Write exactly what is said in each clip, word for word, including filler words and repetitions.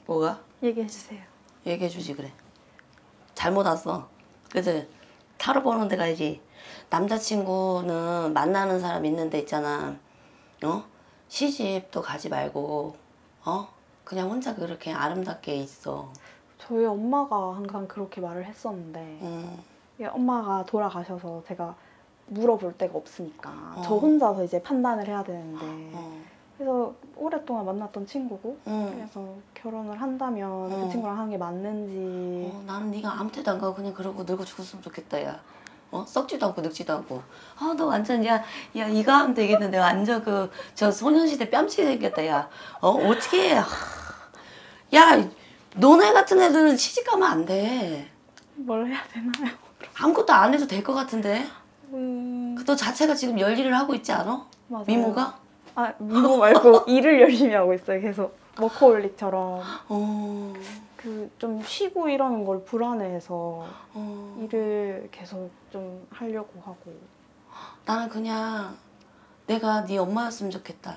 뭐가? 얘기해주세요. 얘기해주지 그래. 잘못 왔어. 그래서 타로 보는 데 가야지. 남자친구는 만나는 사람 있는 데 있잖아. 어? 시집도 가지 말고 어? 그냥 혼자 그렇게 아름답게 있어. 저희 엄마가 항상 그렇게 말을 했었는데 음. 이게 엄마가 돌아가셔서 제가 물어볼 데가 없으니까 어. 저 혼자서 이제 판단을 해야 되는데 어. 그래서 오랫동안 만났던 친구고 음. 그래서 결혼을 한다면 어. 그 친구랑 하는 게 맞는지 어, 나는 네가 아무 데도 안 가고 그냥 그러고 늙어 죽었으면 좋겠다 야. 어? 썩지도 않고 늙지도 않고. 아, 너 완전 야, 야 이거 하면 되겠는데 완전 그 저 소년시대 뺨치 생겼다 야. 어? 어떻게 해? 하, 야, 너네 같은 애들은 시집 가면 안 돼. 뭘 해야 되나요? 아무것도 안 해도 될 것 같은데. 음... 너 자체가 지금 열 일을 하고 있지 않아? 맞아요. 미모가? 아 미모 말고 일을 열심히 하고 있어요. 계속 워커홀릭처럼. 어. 그 좀 쉬고 이러는 걸 불안해해서 어. 일을 계속 좀 하려고 하고. 나는 그냥 내가 네 엄마였으면 좋겠다.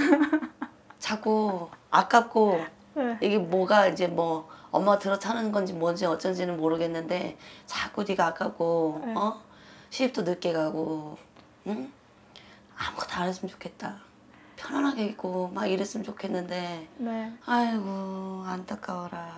자꾸 아깝고 네. 이게 뭐가 이제 뭐 엄마가 들어차는 건지 뭔지 어쩐지는 모르겠는데 자꾸 네가 아깝고 네. 어? 시집도 늦게 가고 응? 아무것도 안 했으면 좋겠다. 편안하게 있고 막 이랬으면 좋겠는데 네. 아이고 안타까워라.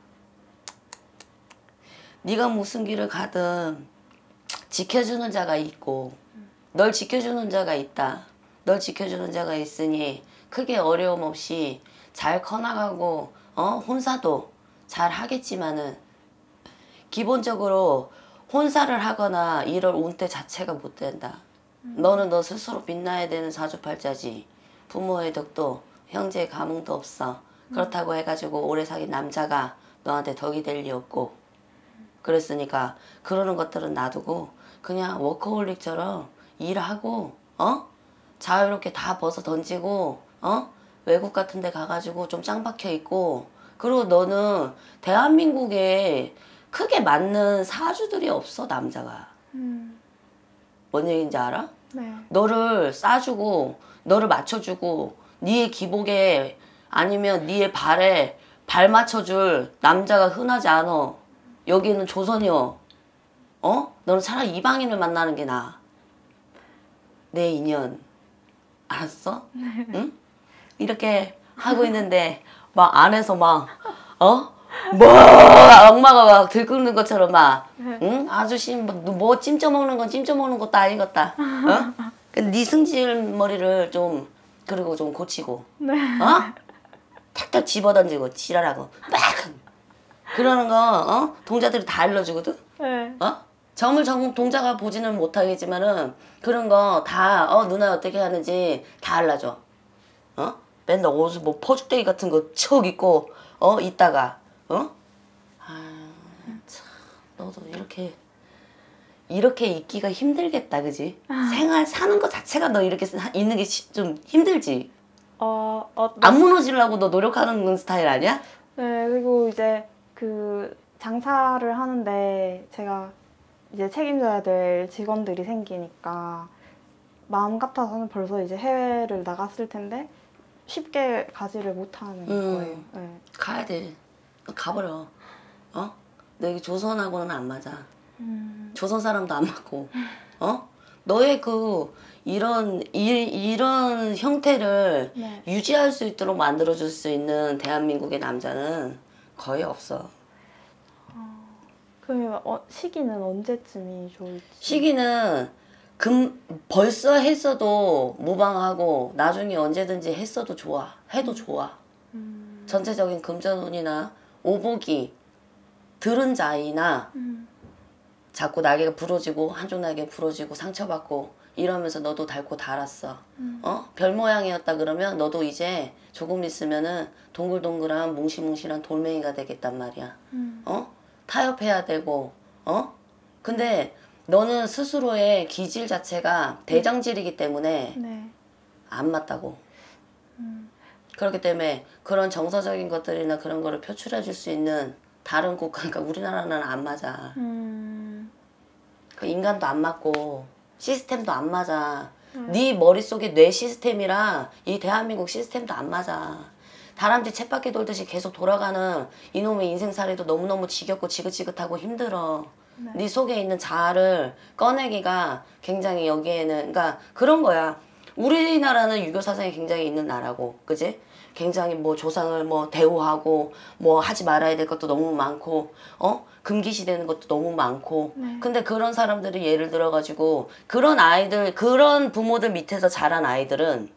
네가 무슨 길을 가든 지켜주는 자가 있고 널 지켜주는 자가 있다. 널 지켜주는 자가 있으니 크게 어려움 없이 잘 커나가고 어? 혼사도 잘 하겠지만은 기본적으로 혼사를 하거나 이럴 운때 자체가 못 된다. 음. 너는 너 스스로 빛나야 되는 사주팔자지. 부모의 덕도 형제의 감흥도 없어. 음. 그렇다고 해가지고 오래 사귄 남자가 너한테 덕이 될 리 없고 그랬으니까 그러는 것들은 놔두고 그냥 워커홀릭처럼 일하고 어? 자유롭게 다 벗어 던지고 어? 외국 같은 데 가가지고 좀 짱 박혀 있고 그리고 너는 대한민국에 크게 맞는 사주들이 없어 남자가. 음. 뭔 얘기인지 알아? 네. 너를 싸주고 너를 맞춰주고 네의 기복에 아니면 네의 발에 발 맞춰줄 남자가 흔하지 않아. 여기는 조선이여. 어? 너는 차라리 이방인을 만나는 게 나아. 내 인연. 알았어? 네. 응? 이렇게 하고 있는데 막 안에서 막 어? 뭐 엄마가 막 들끓는 것처럼 막 네. 응? 아주 뭐 찜쪄 먹는 건 찜쪄 먹는 것도 아니겠다. 어? 네 승질 머리를 좀 그리고 좀 고치고 네. 어? 탁탁 집어던지고 지랄하고 막 그러는 거 어? 동자들이 다 알려주거든. 네. 어? 점을 정, 동자가 보지는 못하겠지만은 그런 거 다 어 누나 어떻게 하는지 다 알려줘. 어? 맨날 옷을 뭐 퍼죽대기 같은 거 척 입고 어 있다가 어? 아 참 너도 이렇게 이렇게 있기가 힘들겠다 그지? 생활 사는 거 자체가 너 이렇게 사, 있는 게 좀 힘들지? 어, 어, 안 무너지려고 너 노력하는 스타일 아니야? 네, 그리고 이제 그 장사를 하는데 제가 이제 책임져야 될 직원들이 생기니까 마음 같아서는 벌써 이제 해외를 나갔을 텐데 쉽게 가지를 못하는 음. 거예요. 네. 가야 돼. 너 가버려. 어? 너 여기 조선하고는 안 맞아. 음. 조선 사람도 안 맞고. 어? 너의 그 이런 이, 이런 형태를 네. 유지할 수 있도록 만들어줄 수 있는 대한민국의 남자는 거의 없어. 그러면 어, 시기는 언제쯤이 좋을지? 시기는 금 벌써 했어도 무방하고 나중에 언제든지 했어도 좋아. 해도 좋아. 음. 전체적인 금전운이나 오복이 들은 자이나 음. 자꾸 날개가 부러지고 한쪽 날개 부러지고 상처받고 이러면서 너도 닳고 닳았어. 음. 어? 별 모양이었다 그러면 너도 이제 조금 있으면은 동글동글한 뭉실뭉실한 돌멩이가 되겠단 말이야. 음. 어? 타협해야 되고 어? 근데 너는 스스로의 기질 자체가 대장질이기 때문에 네. 안 맞다고. 음. 그렇기 때문에 그런 정서적인 것들이나 그런 거를 표출해 줄 수 있는 다른 국가, 그러니까 우리나라는 안 맞아. 음. 그 인간도 안 맞고 시스템도 안 맞아. 음. 네 머릿속에 뇌 시스템이랑 이 대한민국 시스템도 안 맞아. 다람쥐 쳇바퀴 돌듯이 계속 돌아가는 이놈의 인생살이도 너무너무 지겹고 지긋지긋하고 힘들어. 네. 네 속에 있는 자아를 꺼내기가 굉장히 여기에는 그러니까 그런 거야. 우리나라는 유교 사상이 굉장히 있는 나라고, 그지? 굉장히 뭐 조상을 뭐 대우하고 뭐 하지 말아야 될 것도 너무 많고, 어? 금기시되는 것도 너무 많고. 네. 근데 그런 사람들이 예를 들어 가지고 그런 아이들, 그런 부모들 밑에서 자란 아이들은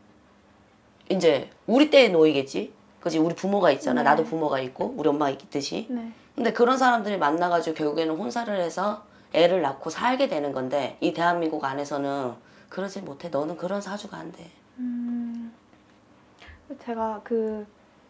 이제 우리 때의 노이겠지, 그지? 우리 부모가 있잖아. 네. 나도 부모가 있고 우리 엄마가 있듯이. 네. 근데 그런 사람들이 만나가지고 결국에는 혼사를 해서 애를 낳고 살게 되는 건데, 이 대한민국 안에서는 그러지 못해. 너는 그런 사주가 안 돼. 음, 제가 그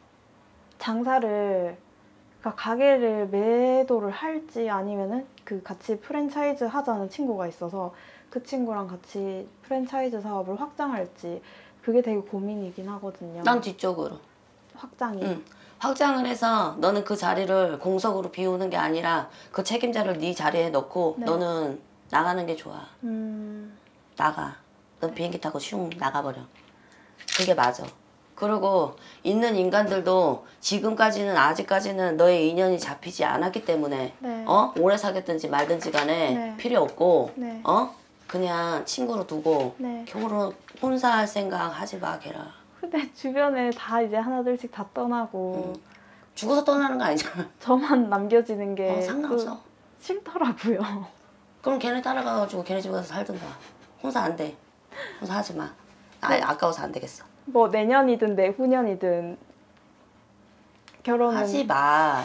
장사를, 그러니까 가게를 매도를 할지 아니면은 그 같이 프랜차이즈 하자는 친구가 있어서 그 친구랑 같이 프랜차이즈 사업을 확장할지 그게 되게 고민이긴 하거든요. 난 뒤쪽으로. 확장이. 응. 확장을 해서 너는 그 자리를 공석으로 비우는 게 아니라 그 책임자를 네 자리에 넣고 네. 너는 나가는 게 좋아. 음, 나가. 넌 비행기 타고 슝 나가버려. 그게 맞아. 그리고 있는 인간들도 지금까지는 아직까지는 너의 인연이 잡히지 않았기 때문에 네. 어? 오래 사귀었든지 말든지 간에 네. 필요 없고 네. 어? 그냥 친구로 두고 네. 결혼 혼사할 생각 하지 마, 걔라. 근데 주변에 다 이제 하나둘씩 다 떠나고 응. 죽어서 떠나는 거 아니잖아. 저만 남겨지는 게 어, 상관없어. 또 싫더라고요. 그럼 걔네 따라가가지고 걔네 집에 가서 살든가. 혼사 안 돼. 혼사 하지 마. 아, 아까워서 안 되겠어. 뭐 내년이든 내후년이든 결혼은 하지 마.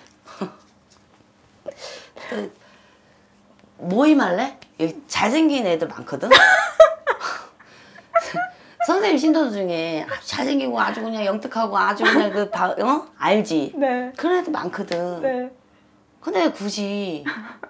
그, 모임할래? 여기 잘생긴 애들 많거든? 선생님 신도들 중에 아주 잘생기고 아주 그냥 영특하고 아주 그냥 그, 바, 어? 알지? 네. 그런 애들 많거든. 네. 근데 굳이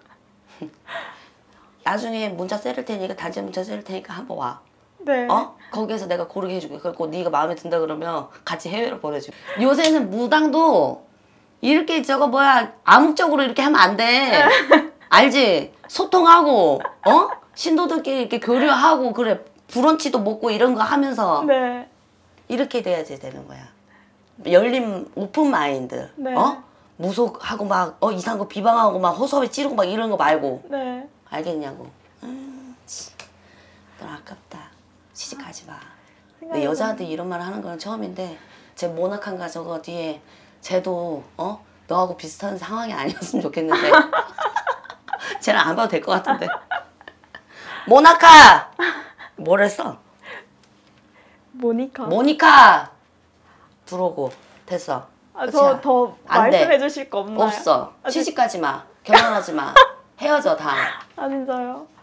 나중에 문자 셀을 테니까, 단체 문자 셀을 테니까 한번 와. 네. 어? 거기에서 내가 고르게 해줄게. 그리고 네가 마음에 든다 그러면 같이 해외로 보내줄게. 요새는 무당도 이렇게 저거 뭐야 암묵적으로 이렇게 하면 안 돼. 알지? 소통하고 어? 신도들끼리 이렇게 교류하고 그래. 브런치도 먹고 이런 거 하면서 네. 이렇게 돼야지 되는 거야. 열린 오픈 마인드. 네. 어? 무속하고 막 어 이상한 거 비방하고 막 허수아비 찌르고 막 이런 거 말고. 네. 알겠냐고. 음, 넌 아깝다. 시집가지 마. 근데 생각해보면- 여자한테 이런 말 하는 건 처음인데, 쟤 모나칸가 저거 뒤에 쟤도 어 너하고 비슷한 상황이 아니었으면 좋겠는데. 쟤는 안 봐도 될 것 같은데. 모나카 뭐랬어? 모니카. 모니카 들어오고 됐어. 아, 끝이야. 저 더 안 돼. 말씀해 주실 거 없나요? 없어. 아, 시집가지 마. 결혼하지 마. 헤어져 다. 아 진짜요?